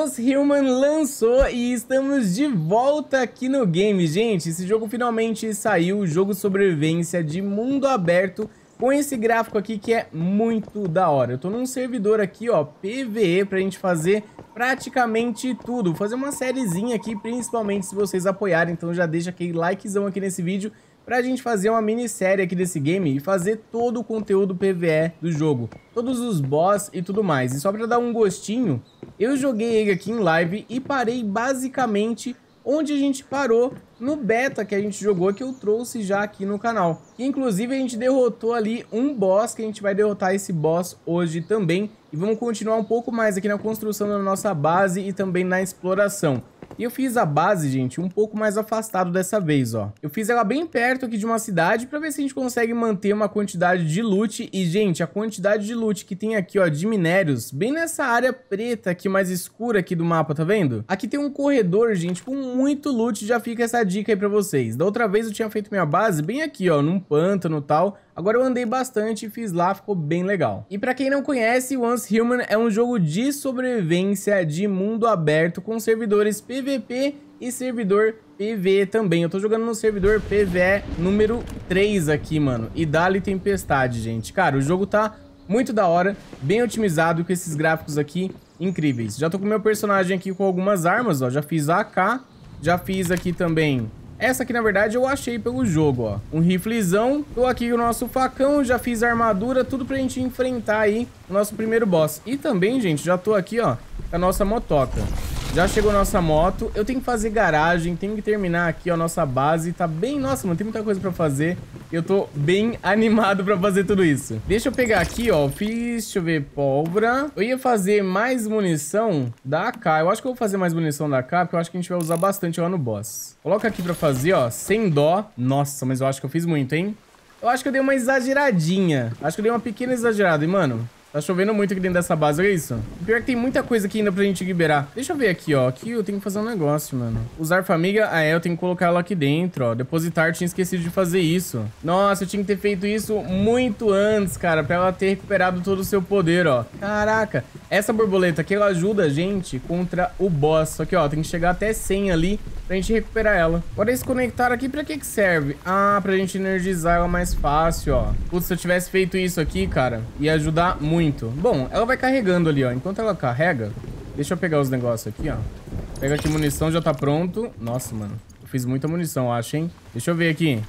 Once Human lançou e estamos de volta aqui no game, gente. Esse jogo finalmente saiu, o jogo sobrevivência de mundo aberto, com esse gráfico aqui que é muito da hora. Eu tô num servidor aqui, ó, PvE, pra gente fazer praticamente tudo. Vou fazer uma sériezinha aqui, principalmente se vocês apoiarem, então já deixa aquele likezão aqui nesse vídeo, pra gente fazer uma minissérie aqui desse game e fazer todo o conteúdo PvE do jogo. Todos os boss e tudo mais. E só pra dar um gostinho, eu joguei ele aqui em live e parei basicamente onde a gente parou no beta que a gente jogou, que eu trouxe já aqui no canal. E, inclusive, a gente derrotou ali um boss, que a gente vai derrotar esse boss hoje também. E vamos continuar um pouco mais aqui na construção da nossa base e também na exploração. E eu fiz a base, gente, um pouco mais afastado dessa vez, ó. Eu fiz ela bem perto aqui de uma cidade pra ver se a gente consegue manter uma quantidade de loot. E, gente, a quantidade de loot que tem aqui, ó, de minérios, bem nessa área preta aqui, mais escura aqui do mapa, tá vendo? Aqui tem um corredor, gente, com muito loot, já fica essa dica aí pra vocês. Da outra vez eu tinha feito minha base bem aqui, ó, num pântano e tal. Agora eu andei bastante e fiz lá, ficou bem legal. E pra quem não conhece, Once Human é um jogo de sobrevivência de mundo aberto com servidores PVP e servidor PvE também. Eu tô jogando no servidor PvE número 3 aqui, mano. E dá-lhe tempestade, gente. Cara, o jogo tá muito da hora, bem otimizado com esses gráficos aqui incríveis. Já tô com o meu personagem aqui com algumas armas, ó. Já fiz a AK, já fiz aqui também... Essa aqui, na verdade, eu achei pelo jogo, ó. Um riflezão. Tô aqui com o nosso facão, já fiz a armadura, tudo pra gente enfrentar aí o nosso primeiro boss. E também, gente, já tô aqui, ó, com a nossa motoca. Já chegou nossa moto. Eu tenho que fazer garagem, tenho que terminar aqui, ó, a nossa base. Tá bem... Nossa, mano, tem muita coisa pra fazer. Eu tô bem animado pra fazer tudo isso. Deixa eu pegar aqui, ó. Fiz, deixa eu ver, pólvora. Eu ia fazer mais munição da AK. Eu acho que eu vou fazer mais munição da AK, porque eu acho que a gente vai usar bastante lá no boss. Coloca aqui pra fazer, ó, sem dó. Nossa, mas eu acho que eu fiz muito, hein? Eu acho que eu dei uma exageradinha. Acho que eu dei uma pequena exagerada, hein, mano? Tá chovendo muito aqui dentro dessa base, olha isso. O pior é que tem muita coisa aqui ainda pra gente liberar. Deixa eu ver aqui, ó. Aqui eu tenho que fazer um negócio, mano. Usar família. Ah, é, eu tenho que colocar ela aqui dentro, ó. Depositar, tinha esquecido de fazer isso. Nossa, eu tinha que ter feito isso muito antes, cara, pra ela ter recuperado todo o seu poder, ó. Caraca. Essa borboleta aqui, ela ajuda a gente contra o boss. Só que, ó, tem que chegar até 100 ali pra gente recuperar ela. Agora, esse conectar aqui, pra que serve? Ah, pra gente energizar ela mais fácil, ó. Putz, se eu tivesse feito isso aqui, cara, ia ajudar muito. Bom, ela vai carregando ali, ó. Enquanto ela carrega, deixa eu pegar os negócios aqui, ó. Pega aqui munição, já tá pronto. Nossa, mano. Eu fiz muita munição, acho, hein? Deixa eu ver aqui.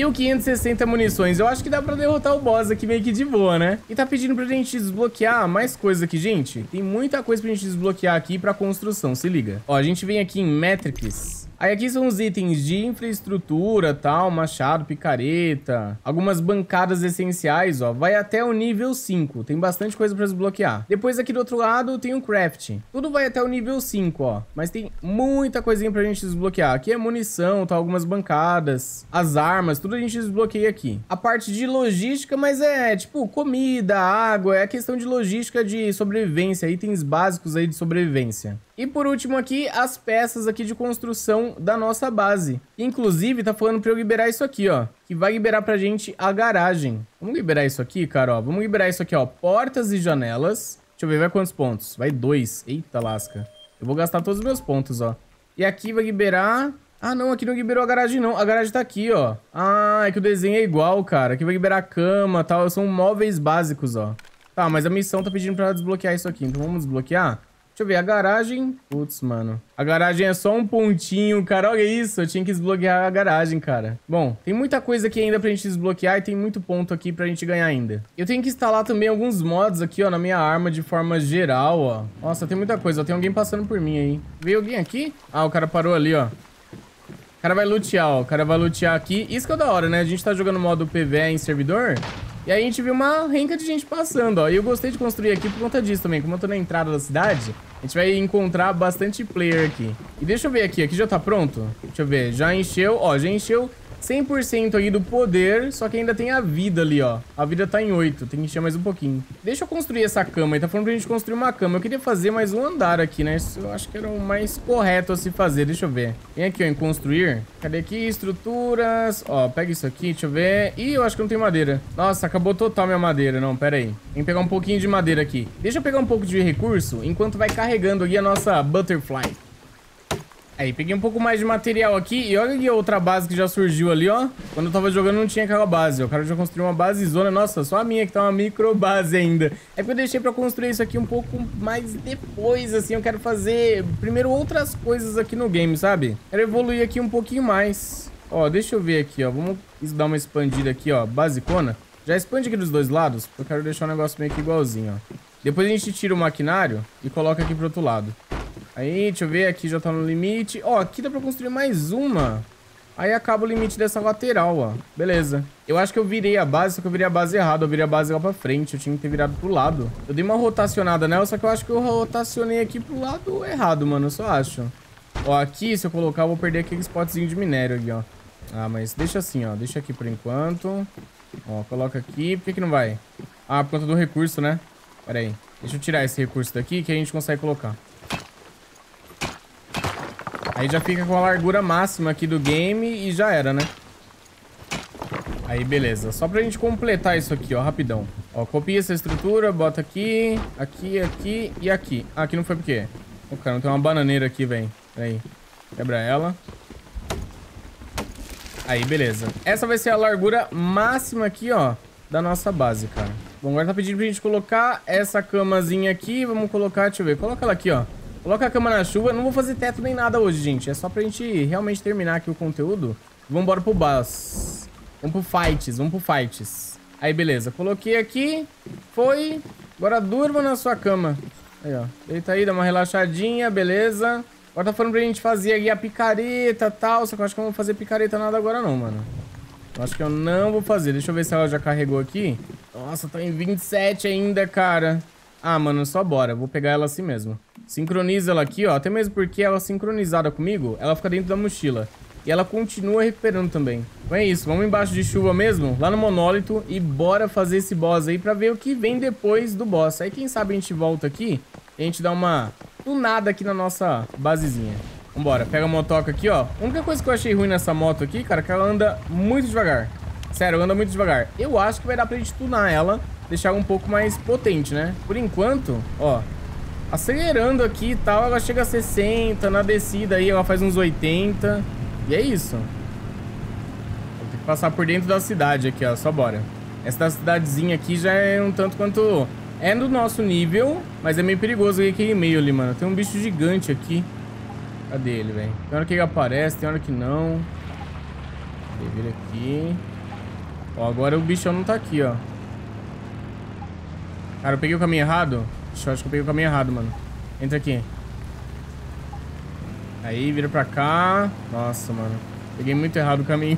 1560 munições. Eu acho que dá pra derrotar o boss aqui meio que de boa, né? E tá pedindo pra gente desbloquear mais coisas aqui, gente. Tem muita coisa pra gente desbloquear aqui pra construção, se liga. Ó, a gente vem aqui em Metrics. Aí aqui são os itens de infraestrutura, tal, machado, picareta, algumas bancadas essenciais, ó, vai até o nível 5, tem bastante coisa pra desbloquear. Depois aqui do outro lado tem o craft, tudo vai até o nível 5, ó, mas tem muita coisinha pra gente desbloquear. Aqui é munição, tá, algumas bancadas, as armas, tudo a gente desbloqueia aqui. A parte de logística, mas é tipo comida, água, é a questão de logística de sobrevivência, itens básicos aí de sobrevivência. E por último aqui, as peças aqui de construção da nossa base. Inclusive, tá falando pra eu liberar isso aqui, ó. Que vai liberar pra gente a garagem. Vamos liberar isso aqui, cara, ó. Vamos liberar isso aqui, ó. Portas e janelas. Deixa eu ver, vai quantos pontos? Vai 2. Eita lasca. Eu vou gastar todos os meus pontos, ó. E aqui vai liberar... Ah, não, aqui não liberou a garagem, não. A garagem tá aqui, ó. Ah, é que o desenho é igual, cara. Aqui vai liberar a cama e tal. São móveis básicos, ó. Tá, mas a missão tá pedindo pra desbloquear isso aqui. Então vamos desbloquear? Deixa eu ver, a garagem... Putz, mano. A garagem é só um pontinho, cara. Olha isso, eu tinha que desbloquear a garagem, cara. Bom, tem muita coisa aqui ainda pra gente desbloquear e tem muito ponto aqui pra gente ganhar ainda. Eu tenho que instalar também alguns mods aqui, ó, na minha arma de forma geral, ó. Nossa, tem muita coisa. Ó, tem alguém passando por mim aí. Veio alguém aqui? Ah, o cara parou ali, ó. O cara vai lutear, ó. O cara vai lutear aqui. Isso que é da hora, né? A gente tá jogando modo PvE em servidor... E aí a gente viu uma renca de gente passando, ó. E eu gostei de construir aqui por conta disso também. Como eu tô na entrada da cidade, a gente vai encontrar bastante player aqui. E deixa eu ver aqui. Aqui já tá pronto? Deixa eu ver. Já encheu. Ó, já encheu 100% aí do poder, só que ainda tem a vida ali, ó. A vida tá em 8, tem que encher mais um pouquinho. Deixa eu construir essa cama. Ele tá falando pra gente construir uma cama. Eu queria fazer mais um andar aqui, né? Isso eu acho que era o mais correto a se fazer. Deixa eu ver. Vem aqui, ó, em construir. Cadê aqui? Estruturas. Ó, pega isso aqui, deixa eu ver. Ih, eu acho que não tem madeira. Nossa, acabou total minha madeira. Não, pera aí. Tem que pegar um pouquinho de madeira aqui. Deixa eu pegar um pouco de recurso enquanto vai carregando aqui a nossa Butterfly. Aí, peguei um pouco mais de material aqui. E olha aqui a outra base que já surgiu ali, ó. Quando eu tava jogando não tinha aquela base, ó. O cara já construiu uma base zona. Nossa, só a minha que tá uma micro base ainda. É porque eu deixei pra construir isso aqui um pouco mais depois, assim. Eu quero fazer primeiro outras coisas aqui no game, sabe? Quero evoluir aqui um pouquinho mais. Ó, deixa eu ver aqui, ó. Vamos dar uma expandida aqui, ó. Basicona. Já expande aqui dos dois lados. Eu quero deixar o negócio meio que igualzinho, ó. Depois a gente tira o maquinário e coloca aqui pro outro lado. Aí, deixa eu ver, aqui já tá no limite. Ó, aqui dá pra construir mais uma. Aí acaba o limite dessa lateral, ó. Beleza. Eu acho que eu virei a base, só que eu virei a base errada. Eu virei a base lá pra frente, eu tinha que ter virado pro lado. Eu dei uma rotacionada nela, só que eu acho que eu rotacionei aqui pro lado errado, mano. Eu só acho. Ó, aqui, se eu colocar, eu vou perder aquele spotzinho de minério aqui, ó. Ah, mas deixa assim, ó. Deixa aqui por enquanto. Ó, coloca aqui. Por que que não vai? Ah, por conta do recurso, né? Pera aí. Deixa eu tirar esse recurso daqui, que a gente consegue colocar. Aí já fica com a largura máxima aqui do game e já era, né? Aí, beleza. Só pra gente completar isso aqui, ó, rapidão. Ó, copia essa estrutura, bota aqui, aqui, aqui e aqui. Ah, aqui não foi por quê? Ô, cara, não tem uma bananeira aqui, velho. Peraí. Quebra ela. Aí, beleza. Essa vai ser a largura máxima aqui, ó, da nossa base, cara. Bom, agora tá pedindo pra gente colocar essa camazinha aqui. Vamos colocar, deixa eu ver. Coloca ela aqui, ó. Coloca a cama na chuva. Não vou fazer teto nem nada hoje, gente. É só pra gente realmente terminar aqui o conteúdo. Vamos embora pro boss. Vamos pro fights. Vamos pro fights. Aí, beleza. Coloquei aqui. Foi. Agora durma na sua cama. Aí, ó. Deita aí, dá uma relaxadinha. Beleza. Agora tá falando pra gente fazer aí a picareta e tal. Só que eu acho que eu não vou fazer picareta nada agora não, mano. Eu acho que eu não vou fazer. Deixa eu ver se ela já carregou aqui. Nossa, tá em 27 ainda, cara. Ah, mano, só bora. Vou pegar ela assim mesmo. Sincroniza ela aqui, ó. Até mesmo porque ela sincronizada comigo, ela fica dentro da mochila. E ela continua recuperando também. Então é isso. Vamos embaixo de chuva mesmo, lá no monólito. E bora fazer esse boss aí pra ver o que vem depois do boss. Aí quem sabe a gente volta aqui e a gente dá uma tunada aqui na nossa basezinha. Vambora. Pega a motoca aqui, ó. A única coisa que eu achei ruim nessa moto aqui, cara, é que ela anda muito devagar. Sério, anda muito devagar. Eu acho que vai dar pra gente tunar ela, deixar ela um pouco mais potente, né? Por enquanto, ó, acelerando aqui e tal, ela chega a 60, na descida aí ela faz uns 80. E é isso. Vou ter que passar por dentro da cidade aqui, ó, só bora. Essa cidadezinha aqui já é um tanto quanto... É do nosso nível, mas é meio perigoso aquele meio ali, mano. Tem um bicho gigante aqui. Cadê ele, velho? Tem hora que ele aparece, tem hora que não. Deixa eu ver aqui. Ó, agora o bichão não tá aqui, ó. Cara, eu peguei o caminho errado. Acho que eu peguei o caminho errado, mano. Entra aqui. Aí, vira pra cá. Nossa, mano. Peguei muito errado o caminho.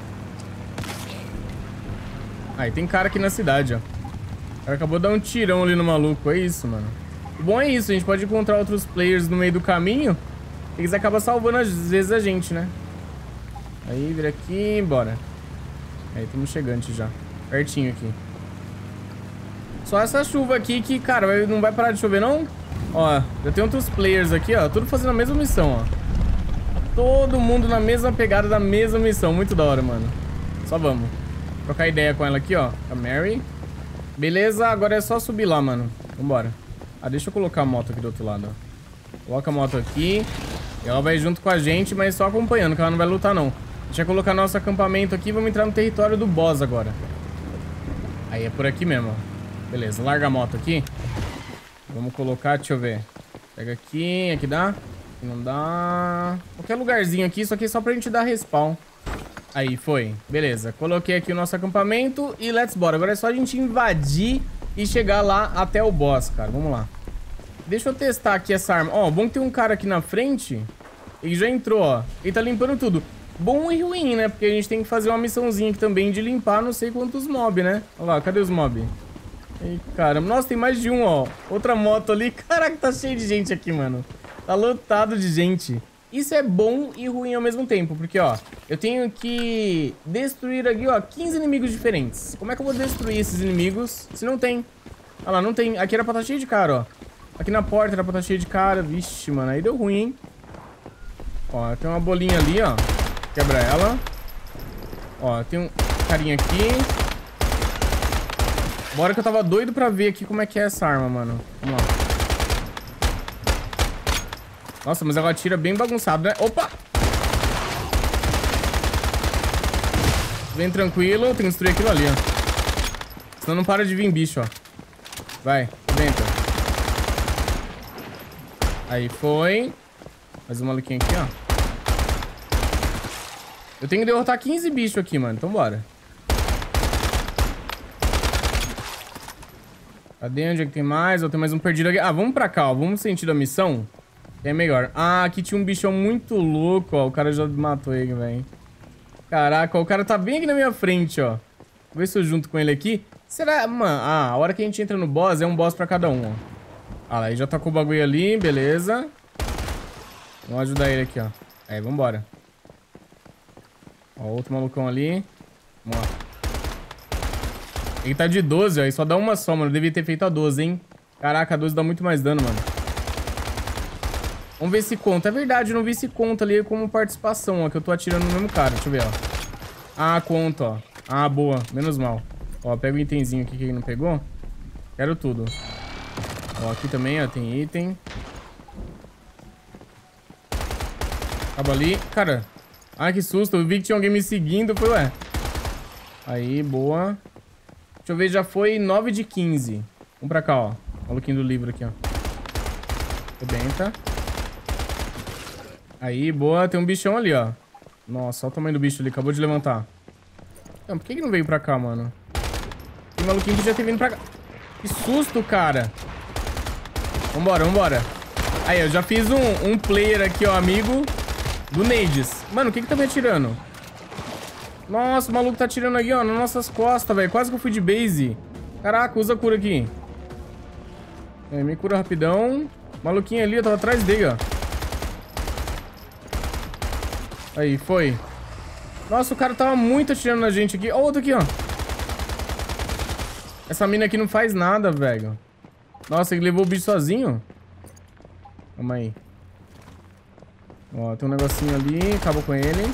Aí, tem cara aqui na cidade, ó. O cara acabou de dar um tirão ali no maluco. É isso, mano. O bom é isso. A gente pode encontrar outros players no meio do caminho. Eles acabam salvando às vezes a gente, né? Aí, vira aqui. Bora. Aí, estamos chegando já. Pertinho aqui. Só essa chuva aqui que, cara, não vai parar de chover, não? Ó, já tem outros players aqui, ó. Tudo fazendo a mesma missão, ó. Todo mundo na mesma pegada da mesma missão. Muito da hora, mano. Só vamos. Trocar ideia com ela aqui, ó. A Mary. Beleza, agora é só subir lá, mano. Vambora. Ah, deixa eu colocar a moto aqui do outro lado, ó. Coloca a moto aqui. Ela vai junto com a gente, mas só acompanhando, que ela não vai lutar, não. Deixa eu colocar nosso acampamento aqui. Vamos entrar no território do boss agora. Aí é por aqui mesmo, ó. Beleza, larga a moto aqui. Vamos colocar, deixa eu ver. Pega aqui, aqui dá? Aqui não dá. Qualquer lugarzinho aqui, isso aqui é só pra gente dar respawn. Aí, foi. Beleza, coloquei aqui o nosso acampamento e let's bora. Agora é só a gente invadir e chegar lá até o boss, cara. Vamos lá. Deixa eu testar aqui essa arma. Ó, bom que tem um cara aqui na frente. Ele já entrou, ó. Ele tá limpando tudo. Bom e ruim, né? Porque a gente tem que fazer uma missãozinha aqui também de limpar não sei quantos mobs, né? Olha lá, cadê os mobs? Ai, caramba. Nossa, tem mais de um, ó. Outra moto ali. Caraca, tá cheio de gente aqui, mano. Tá lotado de gente. Isso é bom e ruim ao mesmo tempo, porque, ó, eu tenho que destruir aqui, ó, 15 inimigos diferentes. Como é que eu vou destruir esses inimigos se não tem? Olha lá, não tem. Aqui era pra estar cheio de cara, ó. Aqui na porta era pra estar cheio de cara. Vixe, mano, aí deu ruim, hein? Ó, tem uma bolinha ali, ó. Quebra ela. Ó, tem um carinha aqui. Bora que eu tava doido pra ver aqui como é que é essa arma, mano. Vamos lá. Nossa, mas ela atira bem bagunçado, né? Opa! Bem tranquilo. Tem que destruir aquilo ali, ó. Senão não para de vir bicho, ó. Vai, dentro. Aí foi. Mais um maluquinho aqui, ó. Eu tenho que derrotar 15 bichos aqui, mano. Então bora. Cadê? Onde é que tem mais? Eu tenho mais um perdido aqui. Ah, vamos pra cá, ó. Vamos sentir a missão. É melhor. Ah, aqui tinha um bichão muito louco, ó. O cara já matou ele, velho. Caraca, ó, o cara tá bem aqui na minha frente, ó. Vou ver se eu junto com ele aqui. Será? Mano, ah, a hora que a gente entra no boss, é um boss pra cada um, ó. Ah lá, aí já tacou o bagulho ali, beleza. Vamos ajudar ele aqui, ó. Aí, vambora. Ó, outro malucão ali. Vamos lá. Ele tá de 12, ó. E só dá uma só, mano. Eu devia ter feito a 12, hein. Caraca, a 12 dá muito mais dano, mano. Vamos ver se conta. É verdade, eu não vi se conta ali como participação, ó. Que eu tô atirando no mesmo cara. Deixa eu ver, ó. Ah, conta, ó. Ah, boa. Menos mal. Ó, pega o itemzinho aqui que ele não pegou. Quero tudo. Ó, aqui também, ó. Tem item. Acaba ali. Cara. Ai, que susto. Eu vi que tinha alguém me seguindo. Foi, ué. Aí, boa. Deixa eu ver, já foi 9 de 15. Vamos pra cá, ó. Maluquinho do livro aqui, ó. Rebenta. Aí, boa. Tem um bichão ali, ó. Nossa, olha o tamanho do bicho ali. Acabou de levantar. Não, por que não veio pra cá, mano? Tem maluquinho que já tem vindo pra cá. Que susto, cara. Vambora, vambora. Aí, eu já fiz um player aqui, ó, amigo do Nades. Mano, o que tá me atirando? Nossa, o maluco tá atirando aqui, ó, nas nossas costas, velho. Quase que eu fui de base. Caraca, usa a cura aqui. Aí, me cura rapidão. Maluquinho ali, eu tava atrás dele, ó. Aí, foi. Nossa, o cara tava muito atirando na gente aqui. Ó, outro aqui, ó. Essa mina aqui não faz nada, velho. Nossa, ele levou o bicho sozinho. Calma aí. Ó, tem um negocinho ali. Acabou com ele.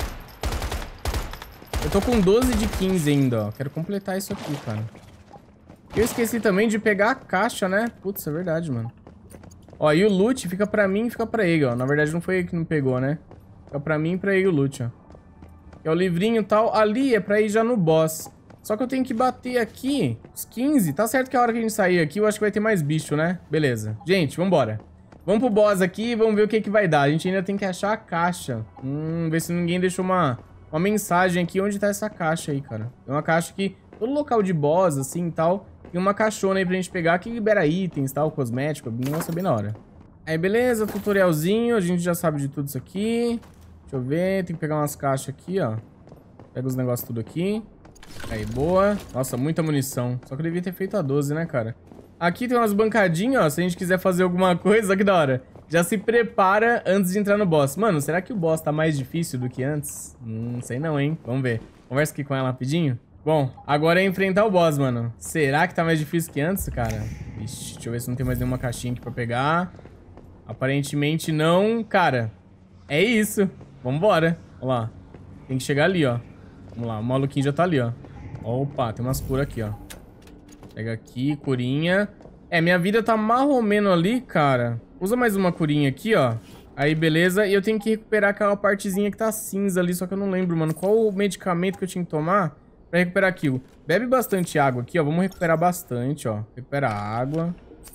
Eu tô com 12 de 15 ainda, ó. Quero completar isso aqui, cara. Eu esqueci também de pegar a caixa, né? Putz, é verdade, mano. Ó, e o loot fica pra mim e fica pra ele, ó. Na verdade, não foi ele que não pegou, né? Fica pra mim e pra ele o loot, ó. Que é o livrinho e tal. Ali é pra ir já no boss. Só que eu tenho que bater aqui os 15. Tá certo que a hora que a gente sair aqui, eu acho que vai ter mais bicho, né? Beleza. Gente, vambora. Vamos pro boss aqui e vamos ver o que vai dar. A gente ainda tem que achar a caixa. Ver se ninguém deixou uma mensagem aqui. Onde tá essa caixa aí, cara? Tem uma caixa aqui, todo local de boss, assim, e tal. Tem uma caixona aí pra gente pegar que libera itens, tal, cosmético. Nossa, bem na hora. Aí, beleza, tutorialzinho. A gente já sabe de tudo isso aqui. Deixa eu ver, tem que pegar umas caixas aqui, ó. Pega os negócios tudo aqui. Aí, boa. Nossa, muita munição. Só que eu devia ter feito a 12, né, cara? Aqui tem umas bancadinhas, ó. Se a gente quiser fazer alguma coisa, que da hora. Já se prepara antes de entrar no boss. Mano, será que o boss tá mais difícil do que antes? Sei não, hein? Vamos ver. Conversa aqui com ela rapidinho. Bom, agora é enfrentar o boss, mano. Será que tá mais difícil que antes, cara? Ixi, deixa eu ver se não tem mais nenhuma caixinha aqui pra pegar. Aparentemente não. Cara, é isso. Vambora. Olha lá. Tem que chegar ali, ó. Vamos lá, o maluquinho já tá ali, ó. Opa, tem umas curas aqui, ó. Pega aqui, curinha. É, minha vida tá marromeno ali, cara. Usa mais uma curinha aqui, ó. Aí, beleza. E eu tenho que recuperar aquela partezinha que tá cinza ali, só que eu não lembro, mano. Qual o medicamento que eu tinha que tomar pra recuperar aquilo? Bebe bastante água aqui, ó. Vamos recuperar bastante, ó. Recupera água.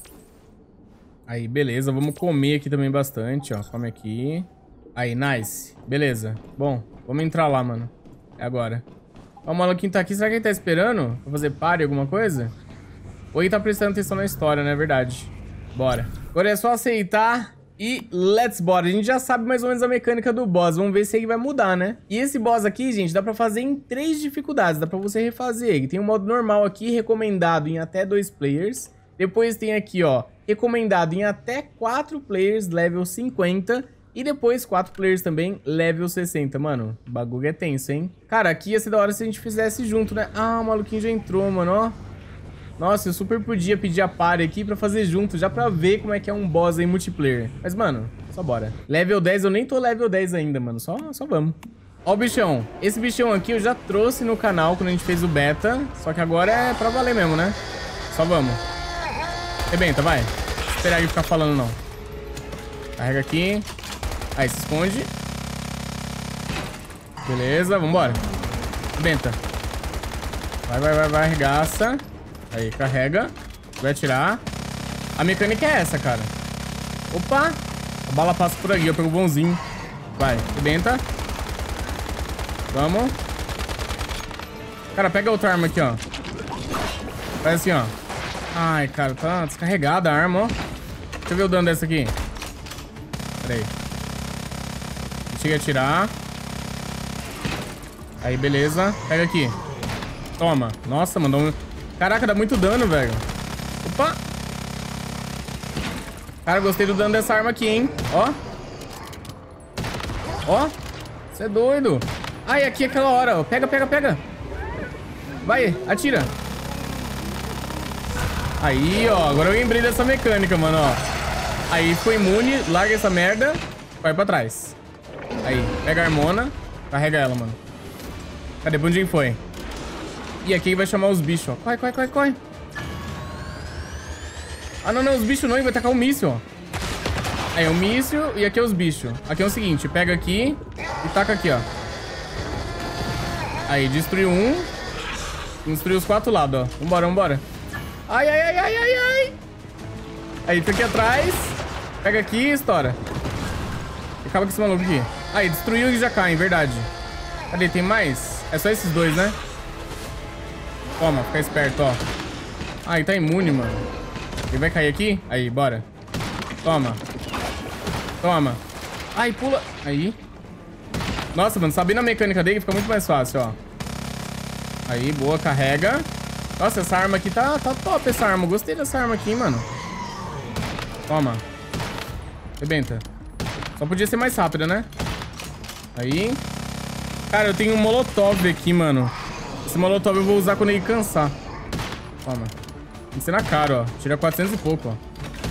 Aí, beleza. Vamos comer aqui também bastante, ó. Come aqui. Aí, nice. Beleza. Bom, vamos entrar lá, mano. É agora. Ó, o maluquinho tá aqui. Será que ele tá esperando pra fazer party, alguma coisa? Ou ele tá prestando atenção na história, não é verdade? Bora. Agora é só aceitar e let's bora. A gente já sabe mais ou menos a mecânica do boss. Vamos ver se ele vai mudar, né? E esse boss aqui, gente, dá pra fazer em 3 dificuldades. Dá pra você refazer ele. Tem um modo normal aqui, recomendado em até 2 players. Depois tem aqui, ó, recomendado em até 4 players, level 50. E depois 4 players também, level 60. Mano, o bagulho é tenso, hein? Cara, aqui ia ser da hora se a gente fizesse junto, né? Ah, o maluquinho já entrou, mano, ó. Nossa, eu super podia pedir a party aqui pra fazer junto, já pra ver como é que é um boss aí multiplayer. Mas, mano, só bora. Level 10, eu nem tô level 10 ainda, mano. Só vamos. Ó o bichão. Esse bichão aqui eu já trouxe no canal quando a gente fez o beta. Só que agora é pra valer mesmo, né? Só vamos. Rebenta, vai. Não esperar ele ficar falando, não. Carrega aqui. Aí, se esconde. Beleza, vambora. Rebenta. Vai, arregaça. Aí, carrega. Vai atirar. A mecânica é essa, cara. Opa! A bala passa por aqui, eu pego o bonzinho. Vai, rebenta. Vamos. Cara, pega outra arma aqui, ó. Faz assim, ó. Ai, cara, tá descarregada a arma, ó. Deixa eu ver o dano dessa aqui. Pera aí. Chega a atirar. Aí, beleza. Pega aqui. Toma. Nossa, mandou um... Caraca, dá muito dano, velho. Opa. Cara, gostei do dano dessa arma aqui, hein. Ó. Ó. Você é doido. Ai, aqui é aquela hora, ó. Pega. Vai, atira. Aí, ó. Agora eu lembrei dessa mecânica, mano, ó. Aí, ficou imune. Larga essa merda. Vai pra trás. Aí, pega a Harmona. Carrega ela, mano. Cadê? Pra onde foi? E aqui vai chamar os bichos, ó. Corre. Ah, não, os bichos não. Ele vai tacar um míssil, ó. Aí, um míssil e aqui é os bichos. Aqui é o seguinte, pega aqui e taca aqui, ó. Aí, destruiu um. Destruiu os 4 lados, ó. Vambora. Ai. Aí, fica aqui atrás. Pega aqui e estoura. Acaba com esse maluco aqui. Aí, destruiu e já cai, verdade. Cadê? Tem mais? É só esses dois, né? Toma, fica esperto, ó. Ai, tá imune, mano. Ele vai cair aqui? Aí, bora. Toma. Ai, pula. Aí. Nossa, mano, sabendo a mecânica dele fica muito mais fácil, ó. Aí, boa, carrega. Nossa, essa arma aqui tá top, essa arma. Gostei dessa arma aqui, mano. Toma. Rebenta. Só podia ser mais rápida, né? Aí. Cara, eu tenho um molotov aqui, mano. Esse molotov eu vou usar quando ele cansar. Toma. Tem que ser na cara, ó. Tira 400 e pouco, ó.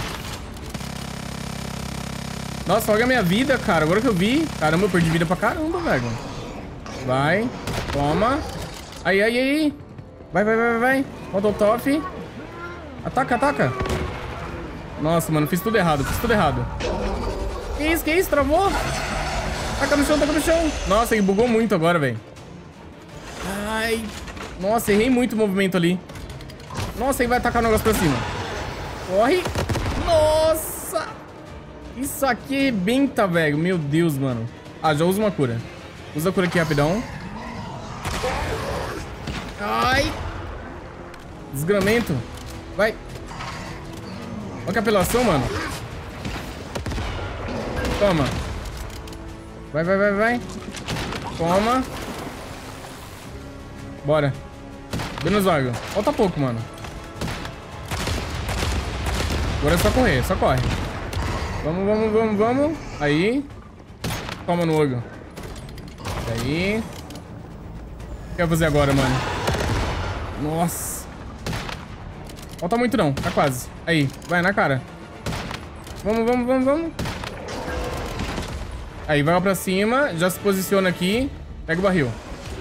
Nossa, olha a minha vida, cara. Agora que eu vi. Caramba, eu perdi vida pra caramba, velho. Vai. Toma. Aí. Vai. Molotov. Ataca. Nossa, mano, fiz tudo errado. Que isso? Travou? Taca no chão. Nossa, ele bugou muito agora, velho. Ai. Nossa, errei muito o movimento ali. Nossa, ele vai atacar o negócio pra cima. Corre. Nossa. Isso aqui rebenta, velho. Meu Deus, mano. Ah, já usa uma cura. Usa a cura aqui rapidão. Ai. Desgramento. Vai. Olha que apelação, mano. Toma. Vai. Toma. Bora. Bem nos olhos. Falta pouco, mano. Agora é só correr, só corre. Vamos. Aí. Toma no olho. Aí. O que eu vou fazer agora, mano? Nossa. Falta muito não, tá quase. Aí, vai na cara. Vamos. Aí, vai lá pra cima. Já se posiciona aqui. Pega o barril.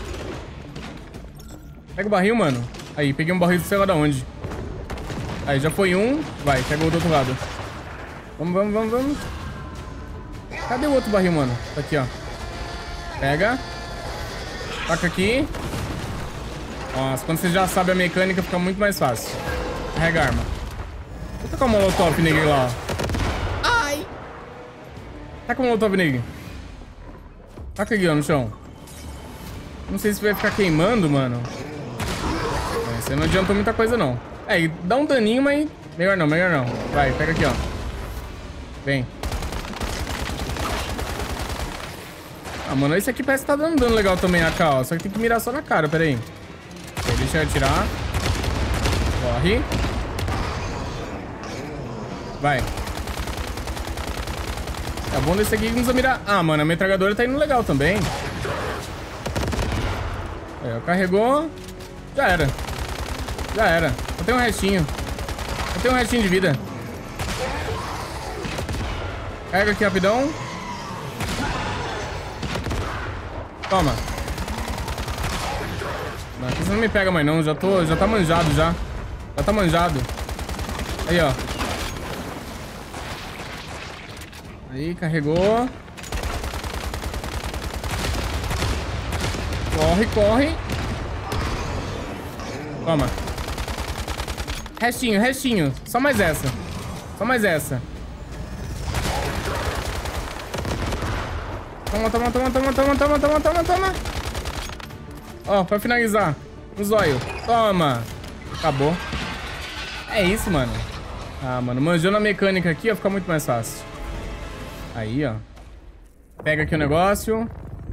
Pega o barril, mano. Aí, peguei um barril de sei lá de onde. Aí, já foi um. Vai, pega o do outro lado. Vamos. Cadê o outro barril, mano? Tá aqui, ó. Pega. Taca aqui. Nossa, quando você já sabe a mecânica, fica muito mais fácil. Carrega a arma. Vou tacar o molotov nele lá, ó. Ai! Taca o molotov nele. Taca aqui, ó, no chão. Não sei se vai ficar queimando, mano. Você não adiantou muita coisa, não. É, dá um daninho, mas... Melhor não. Vai, pega aqui, ó. Vem. Ah, mano, esse aqui parece que tá dando dano legal também, AK, ó. Só que tem que mirar só na cara, pera aí. Deixa eu atirar. Corre. Vai. É bom desse aqui que não precisa mirar. Ah, mano, a metralhadora tá indo legal também. Aí, ó, carregou. Já era. Já era. Só tem um restinho. Só tem um restinho de vida. Carrega aqui rapidão. Toma. Não, aqui você não me pega mais não. Já tá manjado já. Já tá manjado. Aí, ó. Aí, carregou. Corre, corre. Toma. Restinho, restinho. Só mais essa. Só mais essa. Toma, toma, toma, toma, toma, toma, toma, toma, toma. Ó, pra finalizar. No zóio. Toma. Acabou. É isso, mano. Ah, mano. Manjando a mecânica aqui, ó, fica muito mais fácil. Aí, ó. Pega aqui o negócio.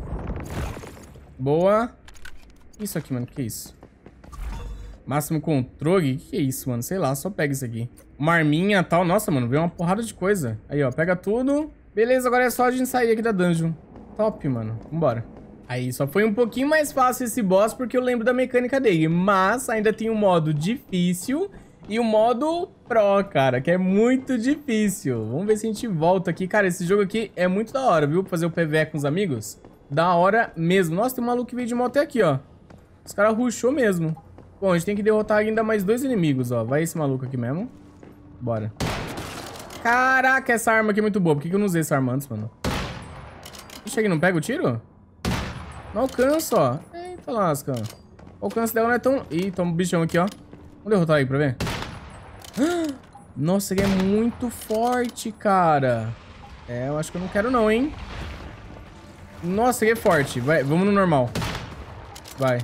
Boa. Isso aqui, mano. Que isso? Máximo controle? Que é isso, mano? Sei lá, só pega isso aqui. Uma arminha e tal. Nossa, mano, veio uma porrada de coisa. Aí, ó, pega tudo. Beleza, agora é só a gente sair aqui da dungeon. Top, mano. Vambora. Aí, só foi um pouquinho mais fácil esse boss porque eu lembro da mecânica dele. Mas ainda tem o modo difícil e o modo pro, cara, que é muito difícil. Vamos ver se a gente volta aqui. Cara, esse jogo aqui é muito da hora, viu? Pra fazer o PvE com os amigos. Da hora mesmo. Nossa, tem um maluco que veio de moto até aqui, ó. Os caras rushou mesmo. Bom, a gente tem que derrotar ainda mais 2 inimigos, ó. Vai esse maluco aqui mesmo. Bora. Caraca, essa arma aqui é muito boa. Por que eu não usei essa arma antes, mano? Ixi, aqui não pega o tiro? Não alcança, ó. Eita lasca. O alcance dela não é tão... Ih, toma um bichão aqui, ó. Vamos derrotar aí pra ver. Nossa, ele é muito forte, cara. É, eu acho que eu não quero não, hein. Nossa, ele é forte. Vai, vamos no normal. Vai.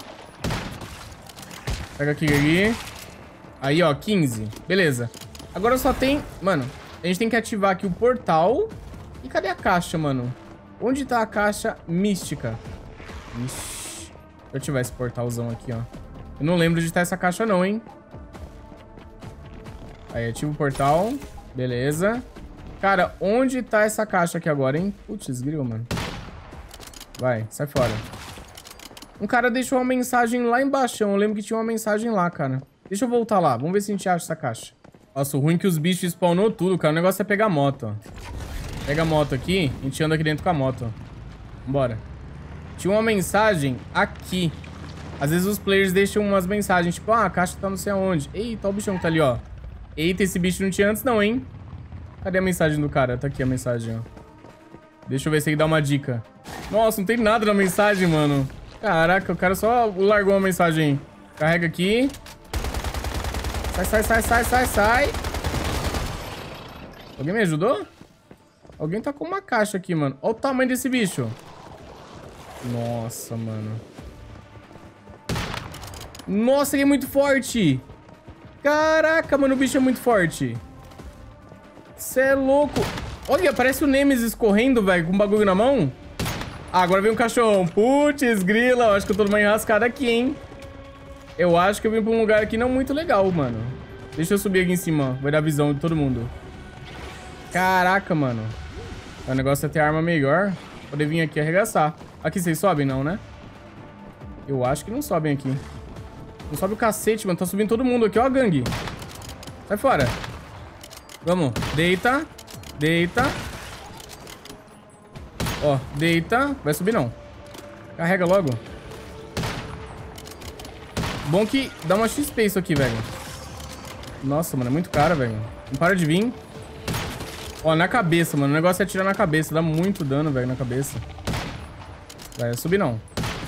Pega aqui, aqui. Aí, ó, 15. Beleza. Agora só tem... Mano, a gente tem que ativar aqui o portal. E cadê a caixa, mano? Onde tá a caixa mística? Ixi. Deixa eu ativar esse portalzão aqui, ó. Eu não lembro de estar essa caixa não, hein? Aí, ativa o portal. Beleza. Cara, onde tá essa caixa aqui agora, hein? Putz, grilo, mano. Vai, sai fora. Um cara deixou uma mensagem lá embaixo. Eu lembro que tinha uma mensagem lá, cara. Deixa eu voltar lá. Vamos ver se a gente acha essa caixa. Nossa, o ruim é que os bichos spawnou tudo, cara. O negócio é pegar a moto, ó. Pega a moto aqui. A gente anda aqui dentro com a moto, ó. Vambora. Tinha uma mensagem aqui. Às vezes os players deixam umas mensagens, tipo, ah, a caixa tá não sei aonde. Eita, o bichão que tá ali, ó. Eita, esse bicho não tinha antes não, hein? Cadê a mensagem do cara? Tá aqui a mensagem, ó. Deixa eu ver se ele dá uma dica. Nossa, não tem nada na mensagem, mano. Caraca, o cara só largou uma mensagem. Carrega aqui. Sai, sai, sai, sai, sai, sai. Alguém me ajudou? Alguém tá com uma caixa aqui, mano. Olha o tamanho desse bicho. Nossa, mano. Nossa, ele é muito forte. Caraca, mano, o bicho é muito forte. Cê é louco. Olha, parece o Nemesis correndo, velho, com um bagulho na mão. Ah, agora vem um cachorrão. Putz, grila. Eu acho que eu tô numa enrascada aqui, hein. Eu acho que eu vim pra um lugar aqui não muito legal, mano. Deixa eu subir aqui em cima, ó. Vai dar visão de todo mundo. Caraca, mano. O negócio é ter arma melhor. Poder vir aqui arregaçar. Aqui vocês sobem, não, né? Eu acho que não sobem aqui. Não sobe o cacete, mano. Tá subindo todo mundo aqui, ó, gangue. Sai fora. Vamos. Deita. Deita. Ó, deita. Vai subir, não. Carrega logo. Bom que dá uma XP isso aqui, velho. Nossa, mano, é muito caro, velho. Não para de vir. Ó, na cabeça, mano. O negócio é atirar na cabeça. Dá muito dano, velho, na cabeça. Vai subir, não.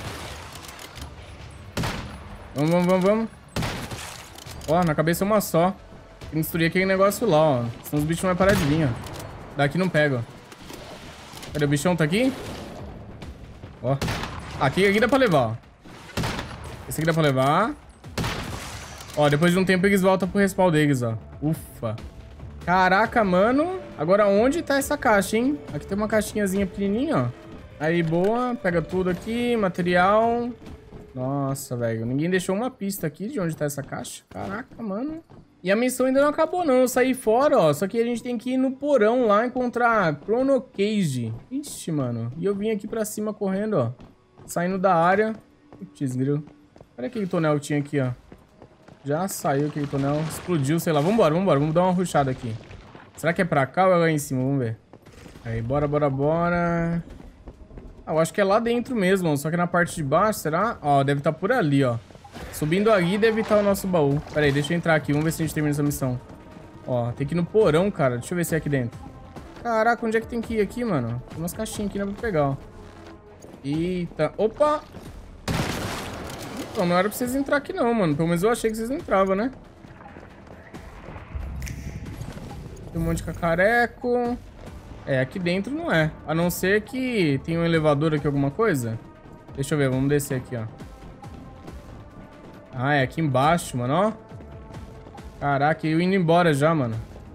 Vamos, vamos, vamos, vamos. Ó, na cabeça é uma só. Tem que destruir aquele negócio lá, ó. Senão os bichos não vão parar de vir, ó. Daqui não pega, ó. Cadê o bichão? Tá aqui? Ó. Aqui dá pra levar, ó. Esse aqui dá pra levar. Ó, depois de um tempo eles voltam pro respawn deles, ó. Ufa. Caraca, mano. Agora onde tá essa caixa, hein? Aqui tem uma caixinhazinha pequenininha, ó. Aí, boa. Pega tudo aqui. Material. Nossa, velho. Ninguém deixou uma pista aqui de onde tá essa caixa. Caraca, mano. E a missão ainda não acabou, não. Eu saí fora, ó. Só que a gente tem que ir no porão lá encontrar Chrono Cage. Ixi, mano. E eu vim aqui pra cima correndo, ó. Saindo da área. Putz, gril. Olha aquele tonel que tinha aqui, ó. Já saiu aquele tonel. Explodiu, sei lá. Vambora, vambora. Vamos dar uma rushada aqui. Será que é pra cá ou é lá em cima? Vamos ver. Aí, bora, bora, bora. Ah, eu acho que é lá dentro mesmo. Só que na parte de baixo, será? Ó, deve estar por ali, ó. Subindo ali deve estar o nosso baú. Pera aí, deixa eu entrar aqui. Vamos ver se a gente termina essa missão. Ó, tem que ir no porão, cara. Deixa eu ver se é aqui dentro. Caraca, onde é que tem que ir aqui, mano? Tem umas caixinhas aqui, né, pra pegar, ó. Eita. Opa! Então, não era pra vocês entrar aqui, não, mano. Pelo menos eu achei que vocês entravam, né? Tem um monte de cacareco. É, aqui dentro não é. A não ser que tem um elevador aqui, alguma coisa. Deixa eu ver, vamos descer aqui, ó. Ah, é aqui embaixo, mano, ó. Caraca, eu indo embora já, mano.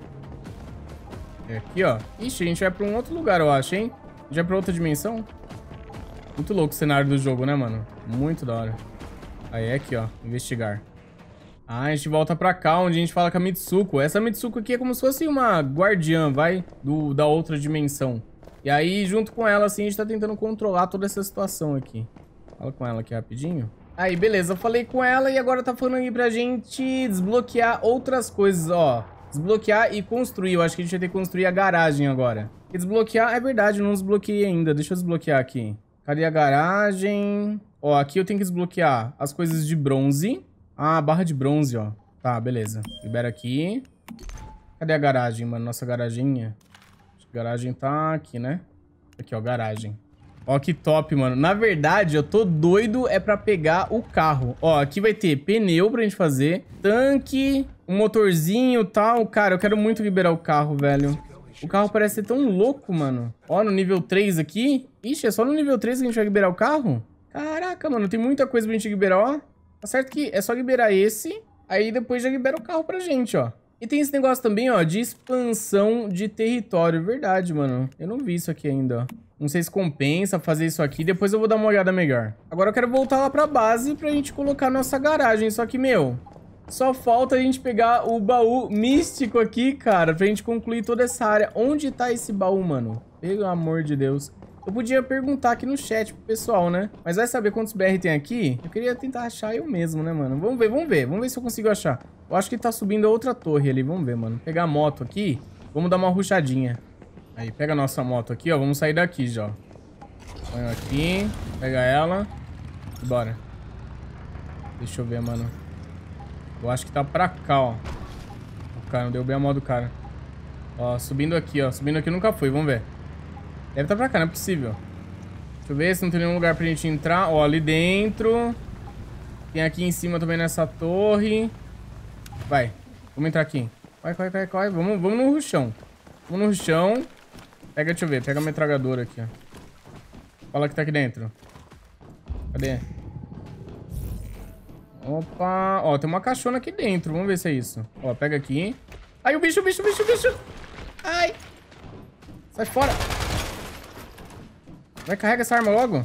É aqui, ó. Ixi, a gente vai pra um outro lugar, eu acho, hein? A gente vai pra outra dimensão. Muito louco o cenário do jogo, né, mano? Muito da hora. Aí é aqui, ó. Investigar. Ah, a gente volta pra cá, onde a gente fala com a Mitsuko. Essa Mitsuko aqui é como se fosse uma guardiã, vai? Da outra dimensão. E aí, junto com ela, assim, a gente tá tentando controlar toda essa situação aqui. Fala com ela aqui rapidinho. Aí, beleza. Eu falei com ela e agora tá falando aqui pra gente desbloquear outras coisas, ó. Desbloquear e construir. Eu acho que a gente vai ter que construir a garagem agora. E desbloquear, é verdade, eu não desbloqueei ainda. Deixa eu desbloquear aqui. Cadê a garagem? Ó, aqui eu tenho que desbloquear as coisas de bronze. Ah, barra de bronze, ó. Tá, beleza. Libera aqui. Cadê a garagem, mano? Nossa garaginha. A garagem tá aqui, né? Aqui, ó, garagem. Ó, que top, mano. Na verdade, eu tô doido é pra pegar o carro. Ó, aqui vai ter pneu pra gente fazer. Tanque, um motorzinho e tal. Cara, eu quero muito liberar o carro, velho. O carro parece ser tão louco, mano. Ó, no nível 3 aqui. Ixi, é só no nível 3 que a gente vai liberar o carro? Caraca, mano, tem muita coisa pra gente liberar, ó. Tá certo que é só liberar esse. Aí depois já libera o carro pra gente, ó. E tem esse negócio também, ó, de expansão de território. Verdade, mano. Eu não vi isso aqui ainda, ó. Não sei se compensa fazer isso aqui. Depois eu vou dar uma olhada melhor. Agora eu quero voltar lá pra base pra gente colocar nossa garagem. Só que, meu, só falta a gente pegar o baú místico aqui, cara, pra gente concluir toda essa área. Onde tá esse baú, mano? Pelo amor de Deus. Eu podia perguntar aqui no chat pro pessoal, né? Mas vai saber quantos BR tem aqui? Eu queria tentar achar eu mesmo, né, mano? Vamos ver, vamos ver. Vamos ver se eu consigo achar. Eu acho que tá subindo a outra torre ali. Vamos ver, mano. Pegar a moto aqui. Vamos dar uma rushadinha. Aí, pega a nossa moto aqui, ó. Vamos sair daqui já, ó. Põe aqui. Pega ela. E bora. Deixa eu ver, mano. Eu acho que tá pra cá, ó. O cara, não deu bem a moto do cara. Ó, subindo aqui, ó. Subindo aqui eu nunca fui, vamos ver. Deve estar pra cá, não é possível. Deixa eu ver se não tem nenhum lugar pra gente entrar. Ó, ali dentro. Tem aqui em cima também nessa torre. Vai. Vamos entrar aqui. Vai, vai, vai, vai. Vamos no ruchão. Vamos no ruchão. Pega, deixa eu ver. Pega a metralhadora aqui, ó. Fala que tá aqui dentro. Cadê? Opa. Ó, tem uma caixona aqui dentro. Vamos ver se é isso. Ó, pega aqui. Ai, o bicho, o bicho, o bicho, o bicho. Ai. Sai fora. Vai, carrega essa arma logo.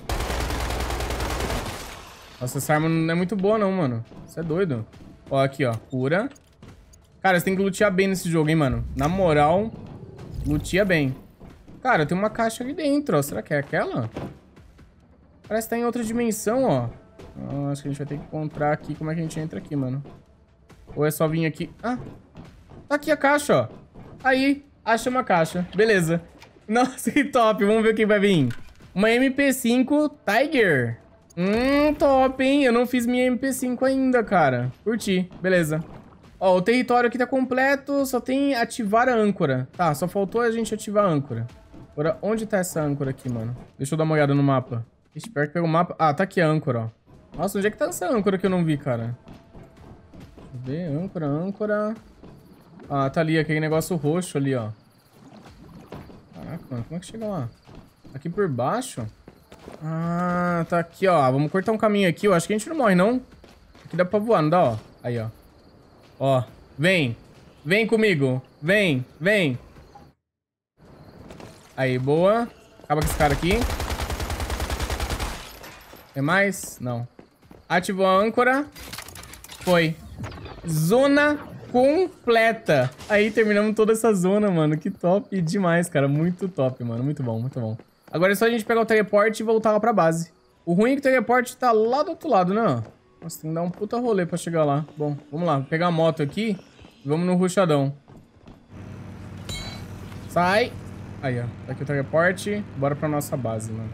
Nossa, essa arma não é muito boa não, mano. Você é doido. Ó, aqui, ó. Cura. Cara, você tem que lutear bem nesse jogo, hein, mano. Na moral, lutea bem. Cara, tem uma caixa ali dentro, ó. Será que é aquela? Parece que tá em outra dimensão, ó. Acho que a gente vai ter que encontrar aqui como é que a gente entra aqui, mano. Ou é só vir aqui... Ah, tá aqui a caixa, ó. Aí, acha uma caixa. Beleza. Nossa, que top. Vamos ver o que vai vir. Uma MP5 Tiger. Top, hein? Eu não fiz minha MP5 ainda, cara. Curti. Beleza. Ó, o território aqui tá completo. Só tem ativar a âncora. Tá, só faltou a gente ativar a âncora. Agora, onde tá essa âncora aqui, mano? Deixa eu dar uma olhada no mapa. Espero que pegue o mapa. Ah, tá aqui a âncora, ó. Nossa, onde é que tá essa âncora que eu não vi, cara? Deixa eu ver. Âncora, âncora. Ah, tá ali. Aquele negócio roxo ali, ó. Caraca, mano. Como é que chega lá? Aqui por baixo? Ah, tá aqui, ó. Vamos cortar um caminho aqui. Eu acho que a gente não morre, não. Aqui dá pra voar, não dá, ó. Aí, ó. Ó. Vem. Vem comigo. Vem. Vem. Aí, boa. Acaba com esse cara aqui. Tem mais? Não. Ativou a âncora. Foi. Zona completa. Aí terminamos toda essa zona, mano. Que top demais, cara. Muito top, mano. Muito bom, muito bom. Agora é só a gente pegar o teleporte e voltar lá pra base. O ruim é que o teleporte tá lá do outro lado, né? Nossa, tem que dar um puta rolê pra chegar lá. Bom, vamos lá. Vou pegar a moto aqui e vamos no rushadão. Sai. Aí, ó. Tá aqui o teleporte. Bora pra nossa base, mano.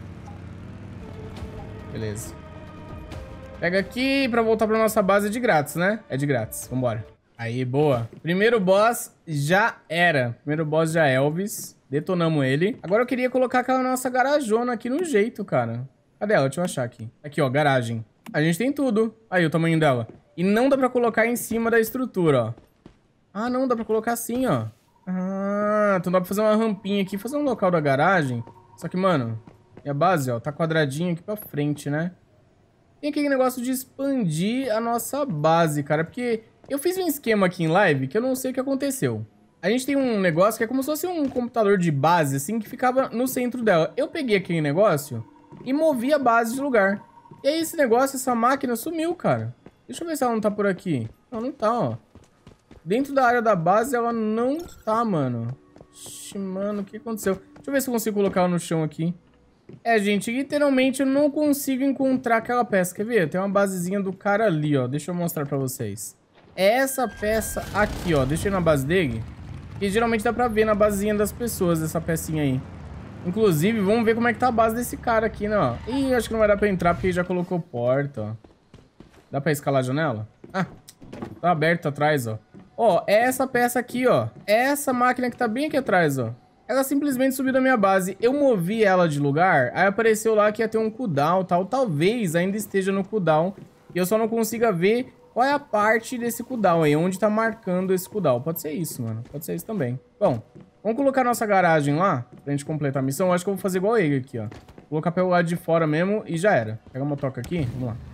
Beleza. Pega aqui pra voltar pra nossa base de grátis, né? É de grátis. Vambora. Aí, boa. Primeiro boss já era. Primeiro boss já é Elvis. Detonamos ele. Agora eu queria colocar aquela nossa garajona aqui no jeito, cara. Cadê ela? Deixa eu achar aqui. Aqui, ó. Garagem. A gente tem tudo. Aí, o tamanho dela. E não dá pra colocar em cima da estrutura, ó. Ah, não. Dá pra colocar assim, ó. Ah, então dá pra fazer uma rampinha aqui. Fazer um local da garagem. Só que, mano... E a base, ó. Tá quadradinho aqui pra frente, né? Tem aquele negócio de expandir a nossa base, cara. Porque eu fiz um esquema aqui em live que eu não sei o que aconteceu. A gente tem um negócio que é como se fosse um computador de base, assim, que ficava no centro dela. Eu peguei aquele negócio e movi a base de lugar. E aí esse negócio, essa máquina sumiu, cara. Deixa eu ver se ela não tá por aqui. Não, não tá, ó. Dentro da área da base ela não tá, mano. Ixi, mano, o que aconteceu? Deixa eu ver se eu consigo colocar ela no chão aqui. É, gente, literalmente eu não consigo encontrar aquela peça. Quer ver? Tem uma basezinha do cara ali, ó. Deixa eu mostrar pra vocês. É essa peça aqui, ó. Deixa eu ir na base dele. Que geralmente dá pra ver na basezinha das pessoas, essa pecinha aí. Inclusive, vamos ver como é que tá a base desse cara aqui, né, ó. Ih, acho que não vai dar pra entrar porque ele já colocou porta, ó. Dá pra escalar a janela? Ah, tá aberto atrás, ó. Ó, é essa peça aqui, ó. É essa máquina que tá bem aqui atrás, ó. Ela simplesmente subiu da minha base. Eu movi ela de lugar, aí apareceu lá que ia ter um cooldown e tal. Talvez ainda esteja no cooldown. E eu só não consiga ver qual é a parte desse cooldown aí, onde tá marcando esse cooldown. Pode ser isso, mano. Pode ser isso também. Bom, vamos colocar nossa garagem lá, pra gente completar a missão. Eu acho que eu vou fazer igual ele aqui, ó. Vou colocar pelo lado de fora mesmo e já era. Pega uma toca aqui, vamos lá.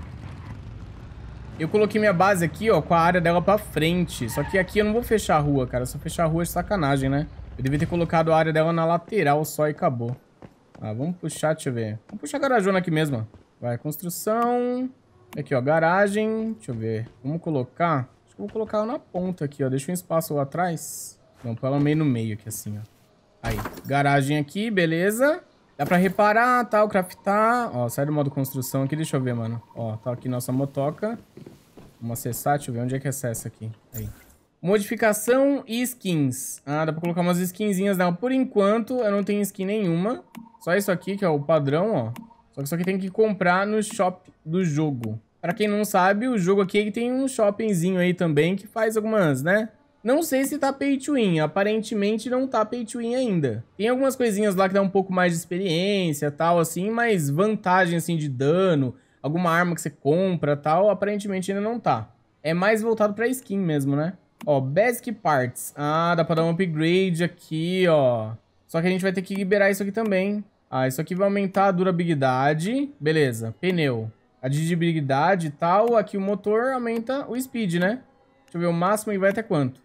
Eu coloquei minha base aqui, ó, com a área dela pra frente. Só que aqui eu não vou fechar a rua, cara. Se eu fechar a rua é sacanagem, né? Eu devia ter colocado a área dela na lateral só e acabou. Ah, vamos puxar, deixa eu ver. Vamos puxar a garajona aqui mesmo, ó. Vai, construção. Aqui, ó, garagem. Deixa eu ver. Vamos colocar... Acho que eu vou colocar ela na ponta aqui, ó. Deixa um espaço lá atrás. Não, põe ela meio no meio aqui, assim, ó. Aí, garagem aqui, beleza. Dá pra reparar, tal, craftar. Ó, sai do modo construção aqui, deixa eu ver, mano. Ó, tá aqui nossa motoca. Vamos acessar, deixa eu ver onde é que acessa aqui. Aí. Modificação e skins. Ah, dá pra colocar umas skinzinhas nela. Por enquanto, eu não tenho skin nenhuma. Só isso aqui, que é o padrão, ó. Só que isso aqui tem que comprar no shop do jogo. Pra quem não sabe, o jogo aqui tem um shoppingzinho aí também que faz algumas, né? Não sei se tá pay to win. Aparentemente não tá pay to win ainda. Tem algumas coisinhas lá que dá um pouco mais de experiência, tal, assim. Mas vantagem, assim, de dano. Alguma arma que você compra, tal. Aparentemente ainda não tá. É mais voltado pra skin mesmo, né? Ó, Basic Parts. Ah, dá pra dar um upgrade aqui, ó. Só que a gente vai ter que liberar isso aqui também. Ah, isso aqui vai aumentar a durabilidade. Beleza, pneu. A dirigibilidade e tal. Aqui o motor aumenta o speed, né? Deixa eu ver o máximo e vai até quanto?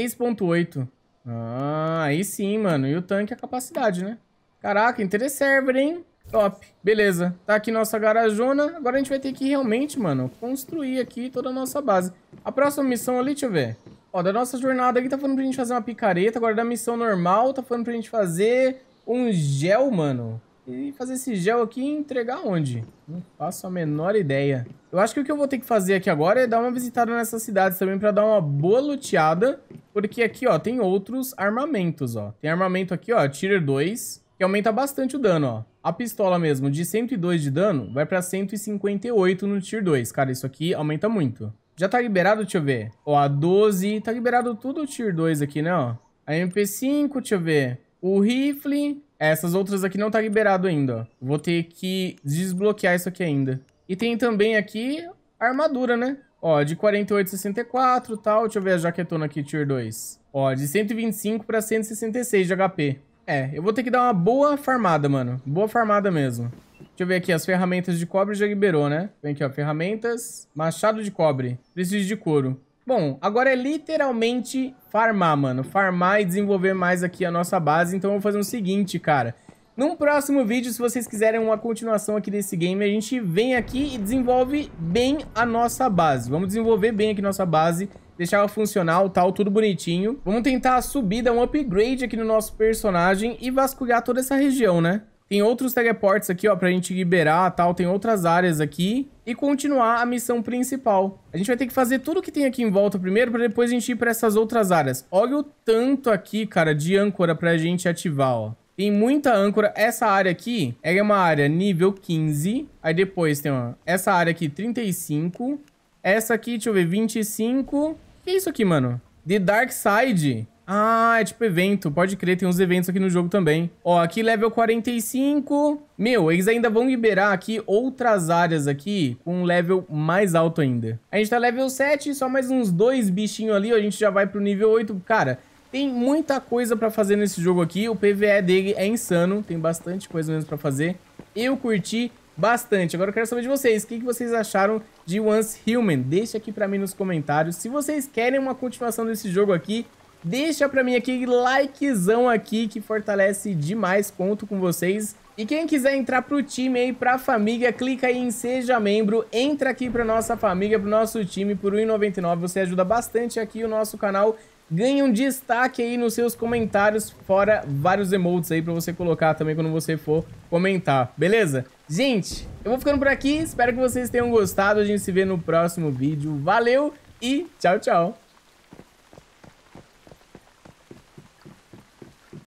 3.8. Ah, aí sim, mano. E o tanque é a capacidade, né? Caraca, interesse server, hein? Top. Beleza. Tá aqui nossa garajona. Agora a gente vai ter que realmente, mano, construir aqui toda a nossa base. A próxima missão ali, deixa eu ver. Ó, da nossa jornada aqui tá falando pra gente fazer uma picareta. Agora da missão normal tá falando pra gente fazer um gel, mano. E fazer esse gel aqui e entregar onde? Não faço a menor ideia. Eu acho que o que eu vou ter que fazer aqui agora é dar uma visitada nessas cidades também pra dar uma boa luteada. Porque aqui, ó, tem outros armamentos, ó. Tem armamento aqui, ó, Tier 2, que aumenta bastante o dano, ó. A pistola mesmo, de 102 de dano, vai pra 158 no Tier 2. Cara, isso aqui aumenta muito. Já tá liberado, deixa eu ver. Ó, a 12, tá liberado tudo o Tier 2 aqui, né, ó. A MP5, deixa eu ver. O rifle... Essas outras aqui não tá liberado ainda, ó. Vou ter que desbloquear isso aqui ainda. E tem também aqui a armadura, né? Ó, de 48,64 e tal. Deixa eu ver a jaquetona aqui, Tier 2. Ó, de 125 pra 166 de HP. É, eu vou ter que dar uma boa farmada, mano. Boa farmada mesmo. Deixa eu ver aqui, as ferramentas de cobre já liberou, né? Vem aqui, ó, ferramentas. Machado de cobre. Preciso de couro. Bom, agora é literalmente farmar, mano. Farmar e desenvolver mais aqui a nossa base. Então eu vou fazer o seguinte, cara. Num próximo vídeo, se vocês quiserem uma continuação aqui desse game, a gente vem aqui e desenvolve bem a nossa base. Vamos desenvolver bem aqui nossa base. deixar ela funcional, tal, tudo bonitinho. Vamos tentar subir, dar um upgrade aqui no nosso personagem e vasculhar toda essa região, né? Tem outros teleportes aqui, ó, pra gente liberar, tal. Tem outras áreas aqui. E continuar a missão principal. A gente vai ter que fazer tudo que tem aqui em volta primeiro, pra depois a gente ir pra essas outras áreas. Olha o tanto aqui, cara, de âncora pra gente ativar, ó. Tem muita âncora. Essa área aqui, ela é uma área nível 15. Aí depois tem, ó, essa área aqui, 35. Essa aqui, deixa eu ver, 25. Que é isso aqui, mano? The Dark Side. Ah, é tipo evento. Pode crer, tem uns eventos aqui no jogo também. Ó, aqui level 45. Meu, eles ainda vão liberar aqui outras áreas aqui com um level mais alto ainda. A gente tá level 7, só mais uns 2 bichinhos ali, ó, a gente já vai pro nível 8. Cara, tem muita coisa pra fazer nesse jogo aqui. O PvE dele é insano, tem bastante coisa mesmo pra fazer. Eu curti bastante. Agora eu quero saber de vocês, o que vocês acharam de Once Human? Deixa aqui pra mim nos comentários. Se vocês querem uma continuação desse jogo aqui, deixa pra mim aquele likezão aqui que fortalece demais, conto com vocês. E quem quiser entrar pro time aí, pra família, clica aí em Seja Membro, entra aqui pra nossa família, pro nosso time por R$1,99. Você ajuda bastante aqui o nosso canal, ganha um destaque aí nos seus comentários, fora vários emotes aí pra você colocar também quando você for comentar, beleza? Gente, eu vou ficando por aqui, espero que vocês tenham gostado, a gente se vê no próximo vídeo. Valeu e tchau, tchau!